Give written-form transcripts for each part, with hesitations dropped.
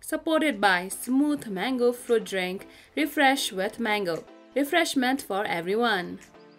supported by smooth mango fruit drink, refresh with mango. Refreshment for everyone.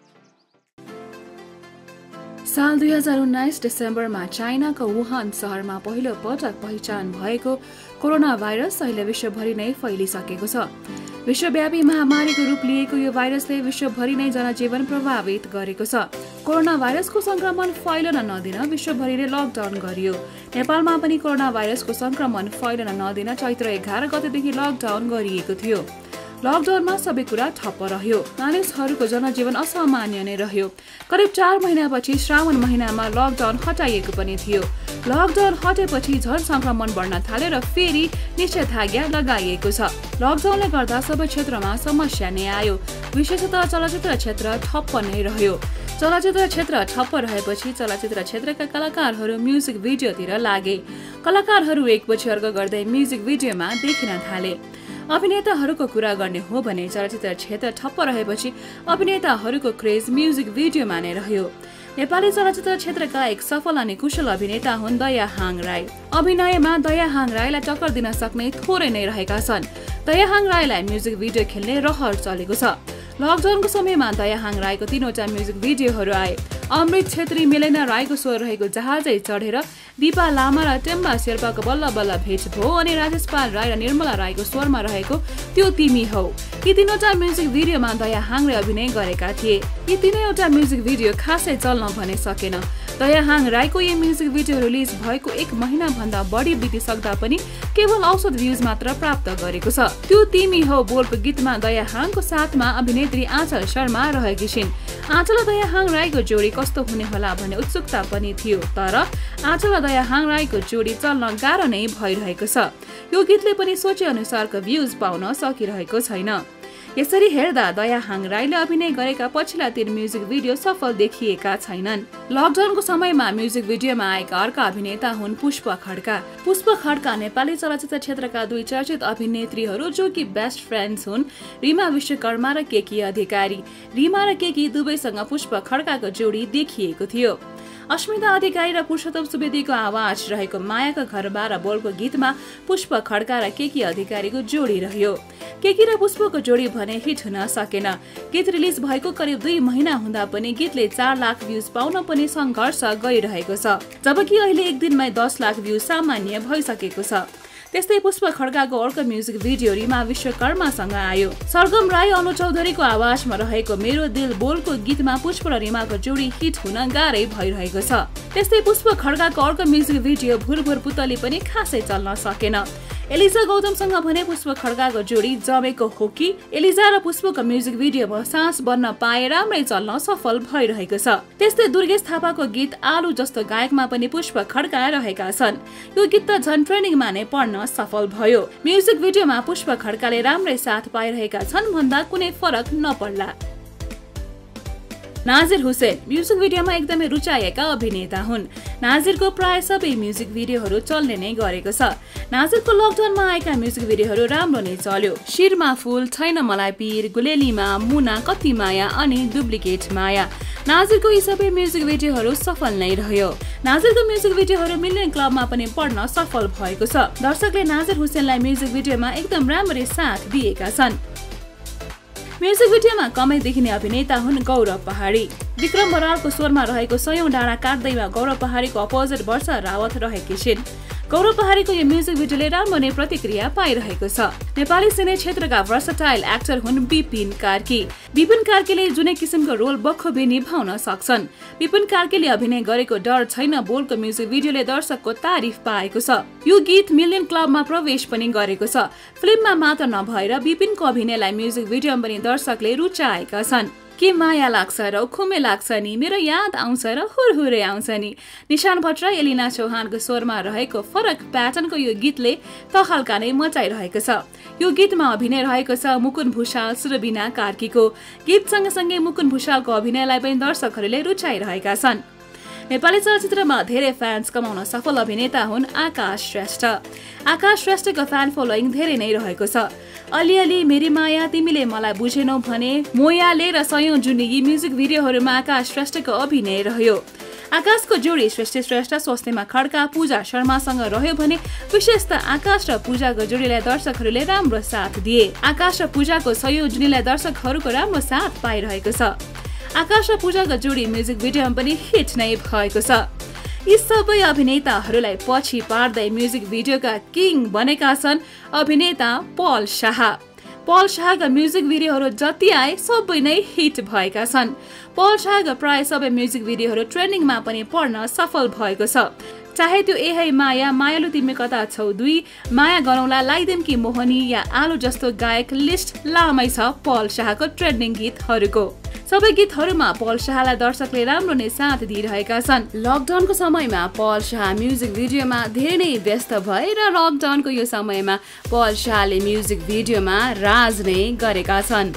साल 2019 डिसेम्बरमा चाइनाको Wuhan शहरमा पहिलो पटक पहिचान भएको कोरोना भाइरस अहिले विश्वभरि नै फैलिसकेको छ। विश्वव्यापी महामारीको रूप लिएको यो भाइरसले विश्वभरि नै जनजीवन प्रभावित गरेको छ। कोरोना भाइरसको संक्रमण फैलन नदिन विश्वभरिले लकडाउन गरियो। नेपालमा पनि कोरोना भाइरसको संक्रमण फैलन नदिन चैत्र 11 गतेदेखि लकडाउन गरिएको थियो। लकडाउनमा सबै कुरा ठप्प रह्यो। मानिसहरूको जनजीवन असामान्य नै रह्यो। करिब 4 महिनापछि श्रावण महिनामा लकडाउन हटाइएको पनि थियो। लकडाउन हटेपछि झन संक्रमण बढ्न थाल्यो र फेरि निषेधाज्ञा लगाइएको छ। लकडाउनले गर्दा सबै क्षेत्रमा समस्या नै आयो। विशेषतः चलचित्र क्षेत्र ठप्प नै रह्यो। चलचित्र क्षेत्र ठप्प रहेपछि चलचित्र क्षेत्रका कलाकारहरू म्युजिक भिडियोतिर लागे। कलाकारहरू एकपछि अर्को गर्दै म्युजिक भिडियोमा देखिन थाले। अभिनेताहरूको कुरा गर्ने हो भने चलचित्र क्षेत्र ठप्प रहेपछि अभिनेताहरूको क्रेज म्युजिक भिडियोमा नै रह्यो। नेपाली चलचित्र क्षेत्रका एक सफल अनि कुशल अभिनेता हुन् दया हाङ राई। अभिनयमा दया हाङ राईलाई टक्कर दिन सक्ने थोरै नै रहेका छन्। दया हाङ राईलाई म्युजिक भिडियो खेल्ने रहर चलेको छ। लकडाउनको समयमा दया हाङ राईको 3वटा म्युजिक भिडियोहरू आए। अमृत छेत्री मिलेना राईको स्वर रहेको जहाजै चढेर, दीपा लामा र टेम्बा शेर्पाको बल्ल बल्ल भेट भो अनि राजेश पाल राई र निर्मला राईको स्वरमा रहेको त्यो तिमी हौ। यी 3वटा म्युजिक भिडियोमा दया हाङले अभिनय गरेका थिए। यी 3वटा म्युजिक भिडियो खासै चल्न भने सकेन। दया हाङ राईको यो म्युजिक भिडियो रिलिज भएको 1 महिना भन्दा बढी बितिसक्दा पनि केवल औसत भ्युज मात्र प्राप्त गरेको छ। त्यो तिमी हौ बोलको गीतमा दया हाङको साथमा अभिनेत्री आँचल शर्मा रहेकी छिन्। आँचल र दया हाङ राईको जोडी कस्तो हुने होला भन्ने उत्सुकता पनि थियो, तर आँचल र दया हाङ राईको जोडी चल्न गाह्रो नै भइरहेको छ। यो गीतले पनि सोचे अनुसारको भ्युज पाउन सकिरहेको छैन। यसरी हेर्दा दया हाङ राईले अभिनय गरेका पछिल्ला 3 म्युजिक भिडियो सफल देखिएका छैनन्। लकडाउनको समयमा म्युजिक भिडियोमा आएका अर्का अभिनेता हुन् पुष्प खड्का। पुष्प खड्का नेपाली चलचित्र क्षेत्रका 2 चर्चित अभिनेत्रीहरू जो कि बेस्ट फ्रेन्ड्स हुन्, रिमा विश्वकर्मा र केकी अधिकारी। रिमा र केकी दुवैसँग पुष्प खड्काको जोडी देखिएको थियो। अस्मिता अधिकारी र पुरुषोत्तम सुवेदीको आवाज रहेको मायाका घरबार बोलको गीतमा पुष्प खड्का र केकी अधिकारीको जोडी रह्यो। केकी र पुष्पको जोडी भने हिट हुन सकेन। गीत रिलिज भएको करिब 2 महिना हुँदा पनि गीतले 4 लाख भ्युज पाउन पनि संघर्ष गरिरहेको छ, जबकि अहिले एक दिनमै 10 लाख भ्युज सामान्य भइसकेको छ। त्यस्तै पुष्प खड्काको अर्को म्युजिक भिडियो रिमा विश्वकर्मासँग आयो। सरगम राई अनु चौधरीको आवाजमा रहेको मेरो दिल बोलको गीतमा पुष्प र रिमाको जोडी हिट हुन गाह्रै भइरहेको छ। त्यस्तै पुष्प खड्काको अर्को म्युजिक भिडियो भुरभुर पुतली पनि खासै चल्न सकेन। एलिजा गौतमसँग भने पुष्प खड्काको जोडी जमेको हो कि एलिजा र पुष्पको म्युजिक भिडियोमा सास बन्न पाए राम्रै चल्न सफल भइरहेको छ। त्यस्तै दुर्गेश थापाको गीत आलु जस्तो गायकमा पनि पुष्प खड्का रहेका छन्। यो गीत त झन् ट्रेन्डिङमा नै पर्न सफल भयो। म्युजिक भिडियोमा पुष्प खड्काले राम्रै साथ पाइरहेका छन् भन्दा कुनै फरक नपर्ला। नाजिर हुसेन म्युजिक भिडियोमा एकदमै रुचाएका अभिनेता हुन्। नाजिरको प्राय सबै म्युजिक भिडियोहरू चल्ने नै गरेको छ। नाजिरको लकडाउनमा आएका म्युजिक भिडियोहरू राम्रो नै चल्यो। शिरमा फुल, छैन मलाई पीर, गुलेलीमा, मुना, कति माया अनि डुप्लिकेट माया। नाजिरको यी सबै म्युजिक भिडियोहरू सफल नै रह्यो। नाजिरको म्युजिक भिडियोहरू मिलियन क्लबमा पनि पढ्न सफल भएको छ। दर्शकले नाजिर हुसेनलाई म्युजिक भिडियोमा एकदम राम्ररी साथ दिएका छन्। म्युजिक भिडियोमा कमै देखिने अभिनेता हुन् गौरव पहाडी। विक्रम बरालको स्वरमा रहेको सयौं डाँडा काट्दैमा गौरव पहाडीको अपोजिट वर्षा रावत रहेकी छिन्। गौरव पहाडीको यो म्युजिक भिडियोले राम्रो नै प्रतिक्रिया पाइरहेको छ। नेपाली सिने क्षेत्रका भर्सटाइल एक्टर हुन् बिपिन कार्की। बिपिन कार्कीले जुनै किसिमको रोल बखुबी निभाउन सक्छन्। बिपिन कार्कीले अभिनय गरेको डर छैन बोलको म्युजिक भिडियोले दर्शकको तारिफ पाएको छ। यो गीत मिलियन क्लबमा प्रवेश पनि गरेको छ। फिल्ममा मात्र नभएर बिपिनको अभिनयलाई म्युजिक भिडियोमा पनि दर्शकले रुचाएका छन्। के माया लाग्छ र खुमे लाग्छ नि, मेरो याद आउँछ र हुरहुरे आउँछ नि। निशान भट्ट र एलिना चौहानको स्वरमा रहेको फरक प्याटर्नको यो गीतले तहल्का नै मचाइरहेको छ। यो गीतमा अभिनय रहेको छ मुकुन भुषाल, सुरबिना कार्कीको। गीत सँगसँगै मुकुन भुषालको अभिनयलाई पनि दर्शकहरूले रुचाइरहेका छन्। नेपाली चलचित्रमा धेरै फ्यान्स कमाउन सफल अभिनेता हुन् आकाश श्रेष्ठ। आकाश श्रेष्ठको फ्यान फलोइङ धेरै नै रहेको छ। अलिअलि, मेरी माया, तिमीले मलाई बुझेनौ भने, मोयाले र सयौं जुनी यी म्युजिक भिडियोहरूमा आकाश श्रेष्ठको अभिनय रह्यो। आकाशको जोडी सृष्टि श्रेष्ठ, स्वस्तिमा खड्का, पूजा शर्मासँग रह्यो भने विशेष त आकाश र पूजाको जोडीलाई दर्शकहरूले राम्रो साथ दिए। आकाश र पूजाको संयोजनीलाई दर्शकहरूको राम्रो साथ पाइरहेको छ। आकाश र पूजाको जोडी म्युजिक भिडियोमा पनि हिट नै भएको छ। यी सबै अभिनेताहरूलाई पछि पार्दै म्युजिक भिडियोका किङ बनेका छन् अभिनेता पल शाह। पल शाहका म्युजिक भिडियोहरू जति आए सबै नै हिट भएका छन्। पल शाहका प्राय सबै म्युजिक भिडियोहरू ट्रेन्डिङमा पनि पर्न सफल भएको छ। चाहे त्यो ए है माया, मायालु तिमी कता छौ 2, माया गरौँला, लाइदेम कि मोहनी या आलु जस्तो गायक लिस्ट लामै छ पल शाहको ट्रेन्डिङ गीतहरूको। सबै गीतहरूमा पल शाहलाई दर्शकले राम्रो नै साथ दिइरहेका छन्। लकडाउनको समयमा पल शाह म्युजिक भिडियोमा धेरै नै व्यस्त भए र लकडाउनको यो समयमा पल शाहले म्युजिक भिडियोमा राज नै गरेका छन्।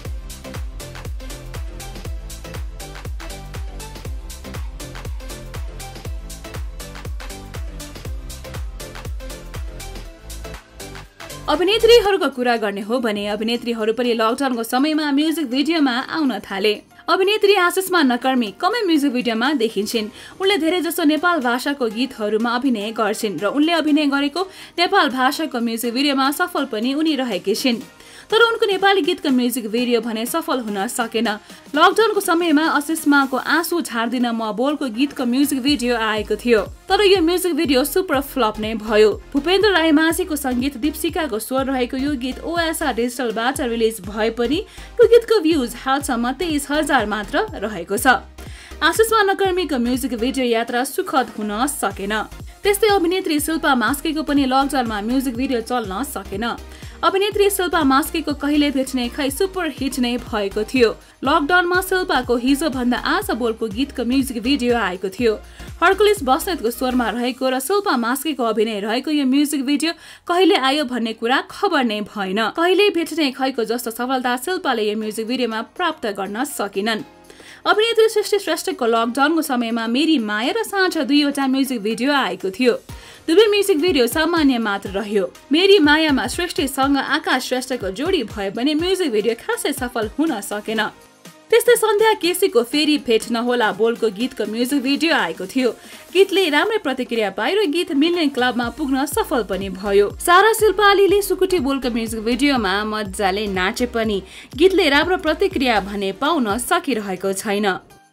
अभिनेत्रीहरूको कुरा गर्ने हो भने अभिनेत्रीहरू पनि लकडाउनको समयमा म्युजिक भिडियोमा आउन थाले। अभिनेत्री आशिषमा नकर्मी कमै म्युजिक भिडियोमा देखिन्छन्। उनले धेरै जसो नेपाल भाषाको गीतहरूमा अभिनय गर्छिन् र उनले अभिनय गरेको नेपाल भाषाको म्युजिक भिडियोमा सफल पनि उनी रहेकी छिन्। तर उनको नेपाली गीतको म्युजिक भिडियो भने सफल हुन सकेन। लकडाउनको समयमा आशिषमाको आँसु झार्दिन म बोलको गीतको म्युजिक भिडियो आएको थियो, तर यो म्युजिक भिडियो सुपर फ्लप नै भयो। भूपेन्द्र रायमाझीको संगीत, दीपशिकाको स्वर रहेको यो गीत ओएसआर डिजिटलबाट रिलिज भए पनि यो गीतको भ्युज हालसम्म 23,000 मात्र रहेको छ। आशिषमा नकर्मीको म्युजिक भिडियो यात्रा सुखद हुन सकेन। त्यस्तै अभिनेत्री शिल्पा मास्केको पनि लकडाउनमा म्युजिक भिडियो चल्न सकेन। अभिनेत्री शिल्पा मास्केको कहिले भेट्ने खै सुपर हिट नै भएको थियो। लकडाउनमा शिल्पाको हिजो भन्दा आज बोलको गीतको म्युजिक भिडियो आएको थियो। हर्कुलिस बस्नेतको स्वरमा रहेको र शिल्पा मास्केको अभिनय रहेको यो म्युजिक भिडियो कहिले आयो भन्ने कुरा खबर नै भएन। कहिले भेट्ने खैको जस्तो सफलता शिल्पाले यो म्युजिक भिडियोमा प्राप्त गर्न सकिनन्। अभिनेत्री सृष्टि श्रेष्ठको लकडाउनको समयमा मेरी माया र साँझ 2वटा म्युजिक भिडियो आएको थियो। दुवै म्युजिक भिडियो सामान्य मात्र रह्यो। मेरी मायामा सृष्टिसँग आकाश श्रेष्ठको जोडी भए पनि म्युजिक भिडियो खासै सफल हुन सकेन। त्यस्तै सन्ध्या केसीको फेरि भेट नहोला बोलको गीतको म्युजिक भिडियो आएको थियो। गीतले राम्रै प्रतिक्रिया पाए र गीत मिलियन क्लबमा पुग्न सफल पनि भयो। सारा शिल्पालीले सुकुटी बोलको म्युजिक भिडियोमा मजाले नाचे पनि गीतले राम्रो प्रतिक्रिया भने पाउन सकिरहेको छैन।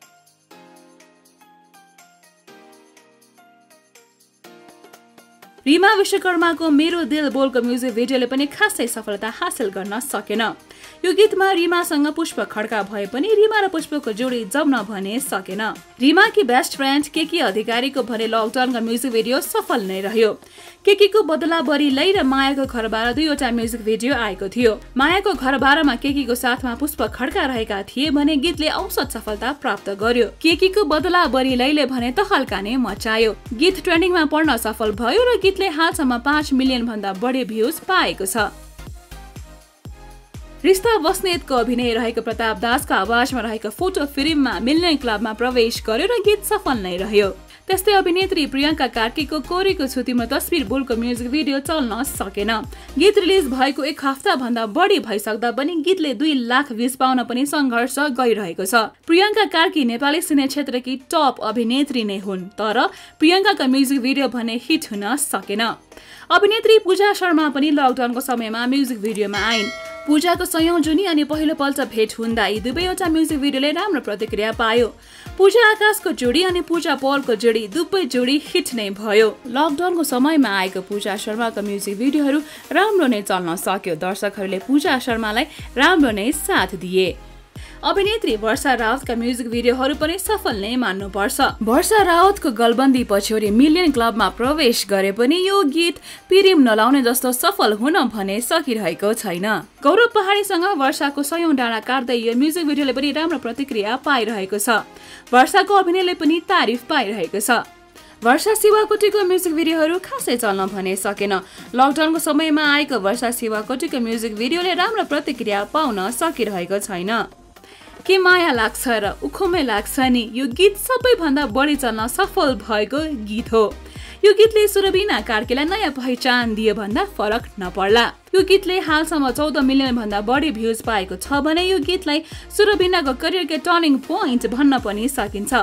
रीमा विश्वकर्माको मेरो दिल बोलको म्युजिक भिडियोले पनि खासै सफलता हासिल गर्न सकेन। यो गीतमा रीमासँग पुष्प खड्का भए पनि रीमा र पुष्पको जोडी जम्न भने सकेन। रीमाकी बेस्ट फ्रेन्ड केकी अधिकारीको भने लकडाउनका म्युजिक भिडियो सफल नै रह्यो। केकीको बदला बरी लै र मायाको घरबार 2वटा म्युजिक भिडियो आएको थियो। मायाको घरबारमा केकीको साथमा पुष्प खड्का रहेका थिए भने गीतले औसत सफलता प्राप्त गर्यो। केकीको बदला बरी लैले भने तहल्का नै मचायो। गीत ट्रेन्डिङमा पर्न सफल भयो र गीतले हालसम्म 5 मिलियन भन्दा बढी भ्युज पाएको छ। रिस्ता बस्नेतको अभिनय रहेको प्रताप दासको आवाजमा रहेको फोटो फिल्ममा मिलियन क्लबमा प्रवेश गर्यो र गीत सफल नै रह्यो। त्यस्तै अभिनेत्री प्रियङ्का कार्कीको कोरेको छु तिम्रो तस्बिर बोलको म्युजिक भिडियो चल्न सकेन। गीत रिलिज भएको 1 हप्ता भन्दा बढी भइसक्दा पनि गीतले 2 लाख भ्युज पाउन पनि संघर्ष गरिरहेको छ। प्रियङ्का कार्की नेपाली सिने क्षेत्रकी टप अभिनेत्री नै हुन्, तर प्रियङ्काको म्युजिक भिडियो भने हिट हुन सकेन। अभिनेत्री पूजा शर्मा पनि लकडाउनको समयमा म्युजिक भिडियोमा आइन्। पूजाको संयोजनी अनि पहिलोपल्ट भेट हुँदा यी दुवैवटा म्युजिक भिडियोले राम्रो प्रतिक्रिया पायो। पूजा आकाशको जोडी अनि पूजा पलको जोडी दुवै जोडी हिट नै भयो। लकडाउनको समयमा आएको पूजा शर्माको म्युजिक भिडियोहरू राम्रो नै चल्न सक्यो। दर्शकहरूले पूजा शर्मालाई राम्रो नै साथ दिए। अभिनेत्री वर्षा रावतका म्युजिक भिडियोहरू पनि सफल नै मान्नुपर्छ। वर्षा रावतको गलबन्दी पछ्यौरी मिलियन क्लबमा प्रवेश गरे पनि यो गीत पिरिम नलाउने जस्तो सफल हुन भने सकिरहेको छैन। गौरव पहाडीसँग वर्षाको 100औं डाँडा काट्दै यो म्युजिक भिडियोले पनि राम्रो प्रतिक्रिया पाइरहेको छ। वर्षाको अभिनयले पनि तारिफ पाइरहेको छ। वर्षा शिवाकोटीको म्युजिक भिडियोहरू खासै चल्न भने सकेन। लकडाउनको समयमा आएको वर्षा शिवाकोटीको म्युजिक भिडियोले राम्रो प्रतिक्रिया पाउन सकिरहेको छैन। के माया लाग्छ र उखुमै लाग्छ नि यो गीत सबैभन्दा बढी चल्न सफल भएको गीत हो। यो गीतले सुरबिना कार्कीलाई नयाँ पहिचान दियो भन्दा फरक नपर्ला। यो गीतले हालसम्म 14 मिलियन भन्दा बढी भ्युज पाएको छ भने यो गीतलाई सुरबिनाको करियरको टर्निङ पोइन्ट भन्न पनि सकिन्छ।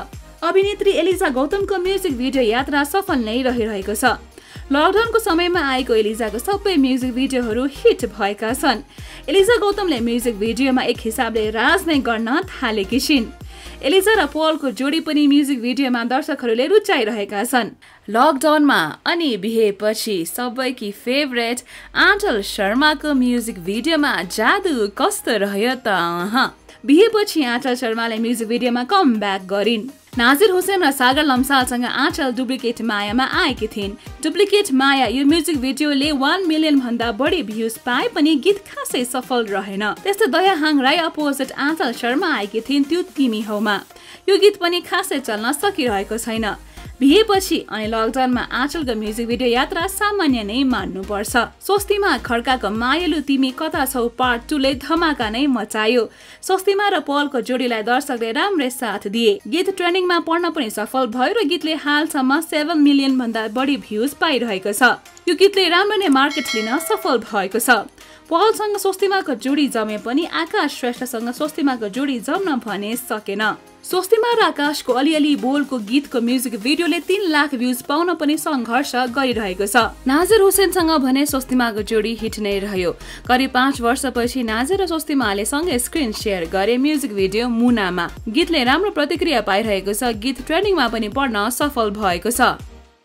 अभिनेत्री एलिजा गौतमको म्युजिक भिडियो यात्रा सफल नै रहिरहेको छ। लकडाउनको समयमा आएको एलिजाको सबै म्युजिक भिडियोहरू हिट भएका छन्। एलिजा गौतमले म्युजिक भिडियोमा एक हिसाबले राज नै गर्न थालेकी छिन्। एलिजा र पलको जोडी पनि म्युजिक भिडियोमा दर्शकहरूले रुचाइरहेका छन्। लकडाउनमा अनि बिहेपछि सबैकी फेभरेट आँचल शर्माको म्युजिक भिडियोमा जादु कस्तो रह्यो त? बिहेपछि आँचल शर्माले म्युजिक भिडियोमा कम ब्याक गरिन्। नाजिर हुसैन र सागर लम्सालसँग आँचल डुप्लिकेट मायामा आएकी थिइन्। डुप्लिकेट माया यो म्युजिक भिडियोले 1 मिलियन भन्दा बढी भ्युज पाए पनि गीत खासै सफल रहेन। त्यस्तै दयाहाङ राई अपोजिट आँचल शर्मा आएकी थिइन् त्यो तिमी हौमा। यो गीत पनि खासै चल्न सकिरहेको छैन। बिहेपछि अनि लकडाउनमा आँचलको म्युजिक भिडियो यात्रा सामान्य नै मान्नुपर्छ। स्वस्तिमा खड्काको मायालु तिमी कता छौ पार्ट 2 ले धमाका नै मचायो। स्वस्तिमा र पलको जोडीलाई दर्शकले राम्रै साथ दिए। गीत ट्रेन्डिङमा पर्न पनि सफल भयो र गीतले हालसम्म 7 मिलियन भन्दा बढी भ्युज पाइरहेको छ। यो गीतले राम्रो नै मार्केट लिन सफल भएको छ। पलसँग स्वस्तिमाको जोडी जमे पनि आकाश श्रेष्ठसँग स्वस्तिमाको जोडी जम्न भने सकेन। स्वस्तिमा र आकाशको अलिअलि बोलको गीतको म्युजिक भिडियोले 3 लाख भ्युज पाउन पनि सङ्घर्ष गरिरहेको छ। नाजिर हुसैनसँग भने स्वस्तिमाको जोडी हिट नै रह्यो। करिब 5 वर्षपछि नाजिर र स्वस्तिमाले सँगै स्क्रिन सेयर गरे म्युजिक भिडियो मुनामा। गीतले राम्रो प्रतिक्रिया पाइरहेको छ। गीत ट्रेन्डिङमा पनि पर्न सफल भएको छ।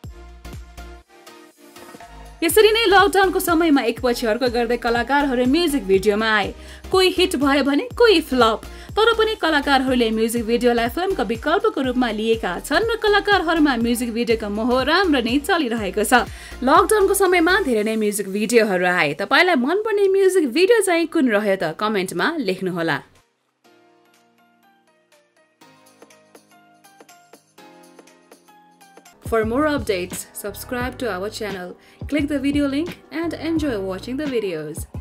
यसरी नै लकडाउनको समयमा एकपछि अर्को गर्दै कलाकारहरू म्युजिक भिडियोमा आए। कोही हिट भयो भने कोही फ्लप। तर पनि कलाकारहरूले म्युजिक भिडियोलाई फिल्मको विकल्पको रूपमा लिएका छन् र कलाकारहरूमा म्युजिक भिडियोको मोह राम्रो नै चलिरहेको छ। लकडाउनको समयमा धेरै नै म्युजिक भिडियोहरू आए। तपाईलाई मनपर्ने म्युजिक भिडियो चाहिँ कुन रह्यो त? कमेन्टमा लेख्नुहोला। For more updates, subscribe to our channel, click the video link and enjoy watching the videos.